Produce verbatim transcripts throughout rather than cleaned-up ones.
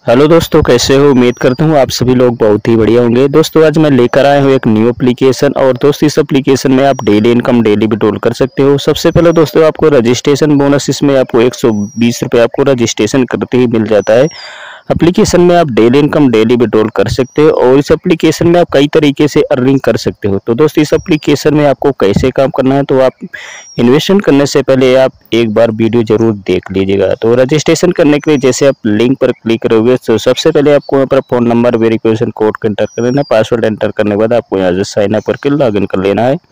Hello दोस्तों, कैसे हो? उम्मीद करता हूँ आप सभी लोग बहुत ही बढ़िया होंगे। दोस्तों आज मैं लेकर आया हूँ एक न्यू एप्लीकेशन और दोस्तों इस एप्लीकेशन में आप डेली इनकम डेली विड्रॉल कर सकते हो। सबसे पहले दोस्तों आपको रजिस्ट्रेशन बोनस इसमें आपको एक सौ बीस रुपये आपको रजिस्ट्रेशन करते ही मिल जाता है। एप्लीकेशन में आप डेली इनकम डेली विड्रॉल कर सकते हो और इस एप्लीकेशन में आप कई तरीके से अर्निंग कर सकते हो। तो दोस्तों इस एप्लीकेशन में आपको कैसे काम करना है, तो आप इन्वेस्टमेंट करने से पहले आप एक बार वीडियो जरूर देख लीजिएगा। तो रजिस्ट्रेशन करने के लिए जैसे आप लिंक पर क्लिक करोगे तो सबसे पहले आपको यहाँ पर फ़ोन नंबर वेरिफिकेशन कोड को एंटर कर लेना है। पासवर्ड एंटर करने के बाद आपको यहाँ से साइन अप करके लॉगिन कर लेना है।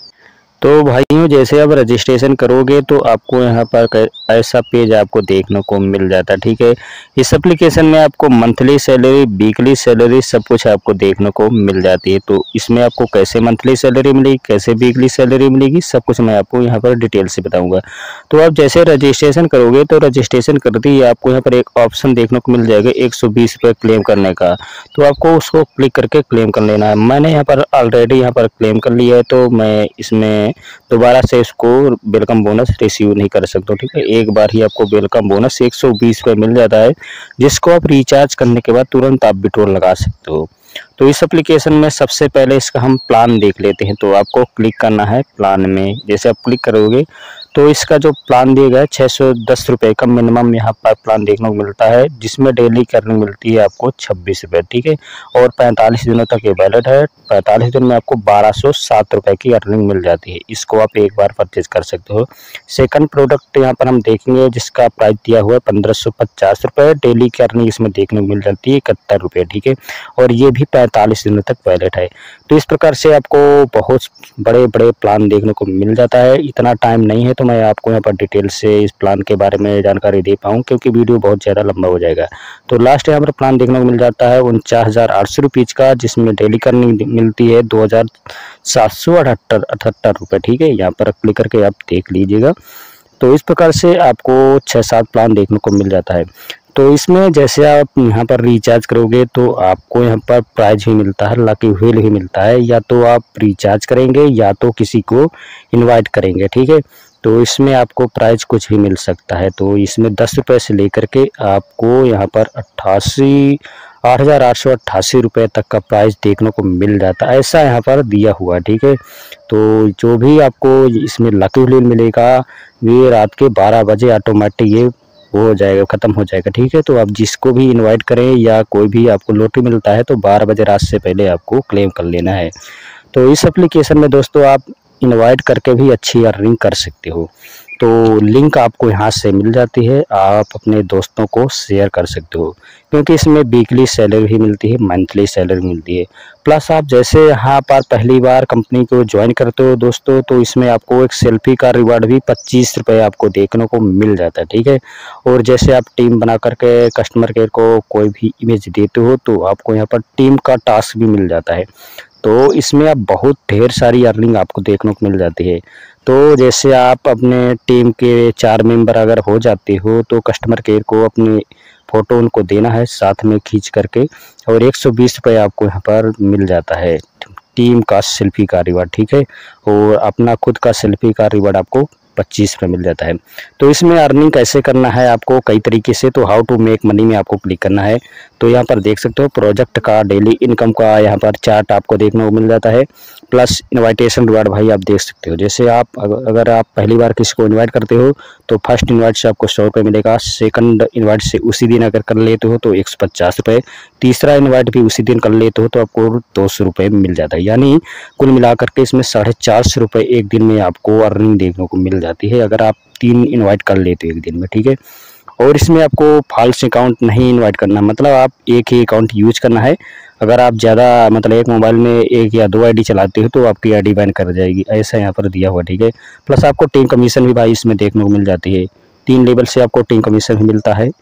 तो भाइयों जैसे आप रजिस्ट्रेशन करोगे तो आपको यहाँ पर ऐसा पेज आपको देखने को मिल जाता है। ठीक है, इस एप्लीकेशन में आपको मंथली सैलरी, वीकली सैलरी सब कुछ आपको देखने को मिल जाती है। तो इसमें आपको कैसे मंथली सैलरी मिलेगी, कैसे वीकली सैलरी मिलेगी, सब कुछ मैं आपको यहाँ पर डिटेल से बताऊंगा। तो आप जैसे रजिस्ट्रेशन करोगे तो रजिस्ट्रेशन करते ही आपको यहाँ पर एक ऑप्शन देखने को मिल जाएगा एक सौ बीस रुपये क्लेम करने का। तो आपको उसको क्लिक करके क्लेम कर लेना है। मैंने यहाँ पर ऑलरेडी यहाँ पर क्लेम कर लिया है, तो मैं इसमें दोबारा से इसको वेलकम बोनस रिसीव नहीं कर सकता। ठीक है, एक बार ही आपको वेलकम बोनस एक सौ बीस रुपये मिल जाता है, जिसको आप रिचार्ज करने के बाद तुरंत आप विड्रॉल लगा सकते हो। तो इस एप्लीकेशन में सबसे पहले इसका हम प्लान देख लेते हैं। तो आपको क्लिक करना है प्लान में। जैसे आप क्लिक करोगे तो इसका जो प्लान दिया गया है छः सौ दस रुपये का मिनिमम यहाँ पर प्लान देखने को मिलता है, जिसमें डेली की अर्निंग मिलती है आपको छब्बीस रुपये। ठीक है, और पैंतालीस दिनों तक ये वैलिड है। पैंतालीस दिन में आपको बारह सौ सात रुपये की अर्निंग मिल जाती है। इसको आप एक बार परचेज कर सकते हो। सेकंड प्रोडक्ट यहाँ पर हम देखेंगे जिसका प्राइस दिया हुआ है पंद्रह सौ पचास रुपये। डेली की अर्निंग इसमें देखने को मिल जाती है इकहत्तर रुपये। ठीक है, और ये भी पैंतालीस दिनों तक वैलिड है। तो इस प्रकार से आपको बहुत बड़े बड़े प्लान देखने को मिल जाता है। इतना टाइम नहीं है तो मैं आपको यहाँ पर डिटेल से इस प्लान के बारे में जानकारी दे पाऊँ, क्योंकि वीडियो बहुत ज़्यादा लंबा हो जाएगा। तो लास्ट यहाँ पर प्लान देखने को मिल जाता है उनचास हज़ार आठ सौ रुपीज़ का, जिसमें डेली की अर्निंग मिलती है दो हज़ार सात सौ अठहत्तर अठहत्तर रुपये। ठीक है, यहाँ पर क्लिक करके आप देख लीजिएगा। तो इस प्रकार से आपको छः सात प्लान देखने को मिल जाता है। तो इसमें जैसे आप यहाँ पर रिचार्ज करोगे तो आपको यहाँ पर प्राइज भी मिलता है, लकी व्हील भी मिलता है। या तो आप रिचार्ज करेंगे या तो किसी को इनवाइट करेंगे। ठीक है, तो इसमें आपको प्राइज कुछ भी मिल सकता है। तो इसमें दस रुपये से लेकर के आपको यहाँ पर अट्ठासी आठ हज़ार आठ सौ अट्ठासी रुपये तक का प्राइस देखने को मिल जाता है, ऐसा यहाँ पर दिया हुआ है। ठीक है, तो जो भी आपको इसमें लकी व्हील मिलेगा ये रात के बारह बजे ऑटोमेटिक ये वो हो जाएगा, ख़त्म हो जाएगा। ठीक है, तो आप जिसको भी इनवाइट करें या कोई भी आपको लॉटरी मिलता है तो बारह बजे रात से पहले आपको क्लेम कर लेना है। तो इस एप्लीकेशन में दोस्तों आप इनवाइट करके भी अच्छी अर्निंग कर सकते हो। तो लिंक आपको यहाँ से मिल जाती है, आप अपने दोस्तों को शेयर कर सकते हो, क्योंकि इसमें वीकली सैलरी भी मिलती है, मंथली सैलरी मिलती है। प्लस आप जैसे यहाँ पर पहली बार कंपनी को ज्वाइन करते हो दोस्तों, तो इसमें आपको एक सेल्फी का रिवार्ड भी पच्चीस रुपये आपको देखने को मिल जाता है। ठीक है, और जैसे आप टीम बना करके कस्टमर केयर को कोई भी इमेज देते हो तो आपको यहाँ पर टीम का टास्क भी मिल जाता है। तो इसमें आप बहुत ढेर सारी अर्निंग आपको देखने को मिल जाती है। तो जैसे आप अपने टीम के चार मेंबर अगर हो जाते हो तो कस्टमर केयर को अपनी फ़ोटो उनको देना है साथ में खींच करके, और एक सौ बीस रुपये आपको यहाँ पर मिल जाता है टीम का सेल्फी का रिवार्ड। ठीक है, और अपना खुद का सेल्फी का रिवार्ड आपको पच्चीस रुपये मिल जाता है। तो इसमें अर्निंग कैसे करना है आपको कई तरीके से, तो हाउ टू मेक मनी में आपको क्लिक करना है। तो यहाँ पर देख सकते हो प्रोजेक्ट का डेली इनकम का यहाँ पर चार्ट आपको देखने को मिल जाता है, प्लस इनवाइटेशन रिवार्ड भाई आप देख सकते हो। जैसे आप अगर आप पहली बार किसी को इनवाइट करते हो तो फर्स्ट इनवाइट से आपको सौ रुपये मिलेगा, सेकंड इनवाइट से उसी दिन अगर कर लेते हो तो एक सौ पचास रुपये, तीसरा इनवाइट भी उसी दिन कर लेते हो तो आपको दो सौ रुपये मिल जाता है। यानी कुल मिलाकर के इसमें साढ़े चार सौ रुपये एक दिन में आपको अर्निंग देखने को मिल जाती है, अगर आप तीन इनवाइट कर लेते हो एक दिन में। ठीक है, और इसमें आपको फॉल्स अकाउंट नहीं इनवाइट करना, मतलब आप एक ही अकाउंट यूज करना है। अगर आप ज़्यादा मतलब एक मोबाइल में एक या दो आईडी चलाते हो तो आपकी आईडी बैन कर जाएगी, ऐसा यहाँ पर दिया हुआ। ठीक है, प्लस आपको टीम कमीशन भी भाई इसमें देखने को मिल जाती है। तीन लेवल से आपको टीम कमीशन भी मिलता है,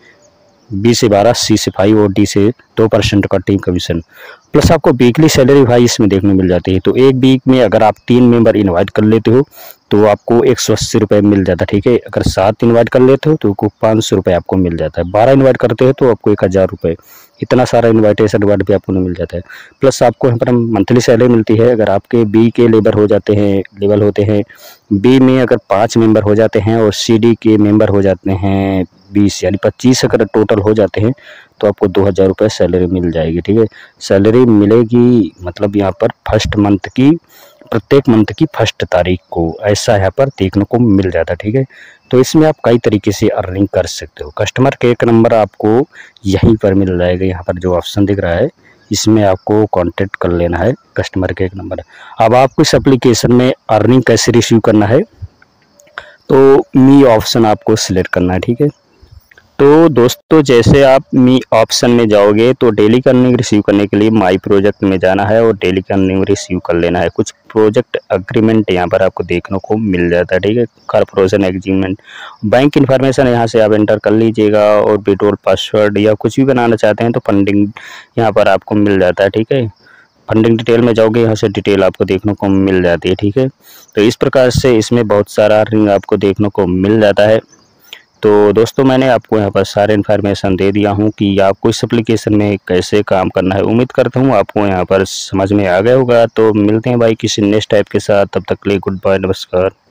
बी से बारह, सी से फाइव और डी से दो परसेंट का टीम कमीशन। प्लस आपको वीकली सैलरी भाई इसमें देखने को मिल जाती है। तो एक वीक में अगर आप तीन मेंबर इनवाइट कर लेते हो तो आपको एक सौ अस्सी रुपये मिल जाता है, ठीक है। अगर सात इन्वाइट कर लेते हो तो आपको पाँच सौ रुपये आपको मिल जाता है। बारह इन्वाइट करते हो तो आपको एक हज़ार रुपये, इतना सारा इन्वाइटेशन रिवार्ड भी आपको मिल जाता है। प्लस आपको यहाँ पर मंथली सैलरी मिलती है। अगर आपके बी के लेबर हो जाते हैं लेवल होते हैं, बी में अगर पाँच मेंबर हो जाते हैं और सी डी के मेंबर हो जाते हैं बीस, यानी पच्चीस अगर टोटल हो जाते हैं तो आपको दो हज़ार रुपये सैलरी मिल जाएगी, ठीक है। सैलरी मिलेगी मतलब यहाँ पर फर्स्ट मंथ की, प्रत्येक मंथ की फर्स्ट तारीख को, ऐसा यहाँ पर देखने को मिल जाता है, ठीक है। तो इसमें आप कई तरीके से अर्निंग कर सकते हो। कस्टमर केयर का नंबर आपको यहीं पर मिल जाएगा, यहाँ पर जो ऑप्शन दिख रहा है इसमें आपको कांटेक्ट कर लेना है, कस्टमर केयर नंबर। अब आपको इस एप्लीकेशन में अर्निंग कैसे रिसीव करना है, तो मी ऑप्शन आपको सिलेक्ट करना है, ठीक है। तो दोस्तों जैसे आप मी ऑप्शन में जाओगे तो डेली का अर्निंग रिसीव करने के लिए माई प्रोजेक्ट में जाना है और डेली का अर्निंग रिसीव कर लेना है। कुछ प्रोजेक्ट अग्रीमेंट यहाँ पर आपको देखने को मिल जाता है, ठीक है। कॉर्पोरेशन एग्रीमेंट, बैंक इन्फॉर्मेशन यहाँ से आप एंटर कर लीजिएगा और विड्रॉल पासवर्ड या कुछ भी बनाना चाहते हैं तो फंडिंग यहाँ पर आपको मिल जाता है, ठीक है। फंडिंग डिटेल में जाओगे, यहाँ से डिटेल आपको देखने को मिल जाती है, ठीक है। तो इस प्रकार से इसमें बहुत सारा अर्निंग आपको देखने को मिल जाता है। तो दोस्तों मैंने आपको यहाँ पर सारे इन्फॉर्मेशन दे दिया हूँ कि आपको इस एप्लीकेशन में कैसे काम करना है। उम्मीद करता हूँ आपको यहाँ पर समझ में आ गया होगा। तो मिलते हैं भाई किसी नेक्स्ट टाइप के साथ, तब तक के लिए गुड बाय, नमस्कार।